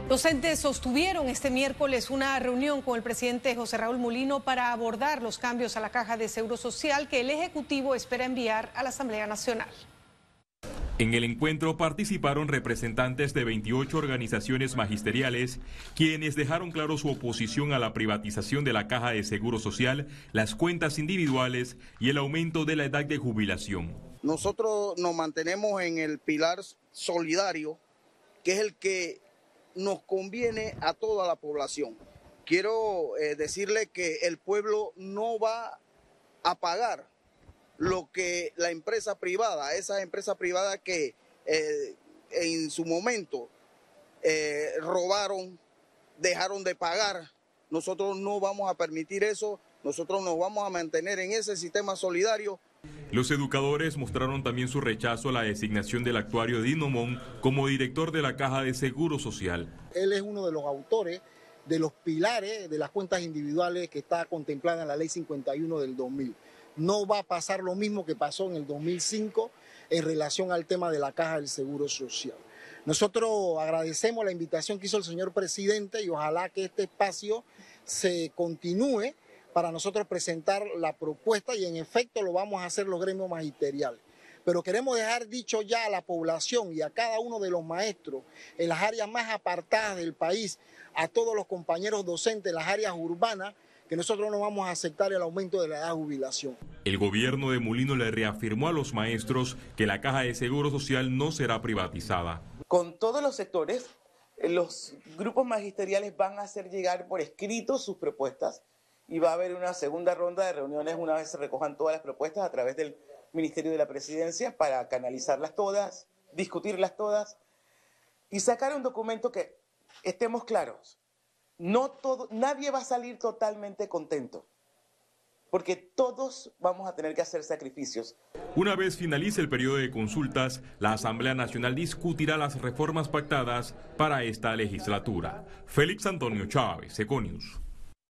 Los entes sostuvieron este miércoles una reunión con el presidente José Raúl Mulino para abordar los cambios a la Caja de Seguro Social que el Ejecutivo espera enviar a la Asamblea Nacional. En el encuentro participaron representantes de 28 organizaciones magisteriales, quienes dejaron claro su oposición a la privatización de la Caja de Seguro Social, las cuentas individuales y el aumento de la edad de jubilación. Nosotros nos mantenemos en el pilar solidario, que es el que nos conviene a toda la población. Quiero decirle que el pueblo no va a pagar lo que la empresa privada, esa empresa privada que en su momento robaron, dejaron de pagar. Nosotros no vamos a permitir eso, nosotros nos vamos a mantener en ese sistema solidario. Los educadores mostraron también su rechazo a la designación del actuario Dino Mon como director de la Caja de Seguro Social. Él es uno de los autores de los pilares de las cuentas individuales que está contemplada en la Ley 51 del 2000. No va a pasar lo mismo que pasó en el 2005 en relación al tema de la Caja del Seguro Social. Nosotros agradecemos la invitación que hizo el señor presidente y ojalá que este espacio se continúe para nosotros presentar la propuesta y en efecto lo vamos a hacer los gremios magisteriales. Pero queremos dejar dicho ya a la población y a cada uno de los maestros en las áreas más apartadas del país, a todos los compañeros docentes en las áreas urbanas, que nosotros no vamos a aceptar el aumento de la edad de jubilación. El gobierno de Mulino le reafirmó a los maestros que la Caja de Seguro Social no será privatizada. Con todos los sectores, los grupos magisteriales van a hacer llegar por escrito sus propuestas y va a haber una segunda ronda de reuniones una vez se recojan todas las propuestas a través del Ministerio de la Presidencia para canalizarlas todas, discutirlas todas y sacar un documento que estemos claros. Nadie va a salir totalmente contento, porque todos vamos a tener que hacer sacrificios. Una vez finalice el periodo de consultas, la Asamblea Nacional discutirá las reformas pactadas para esta legislatura. Félix Antonio Chávez, Econius.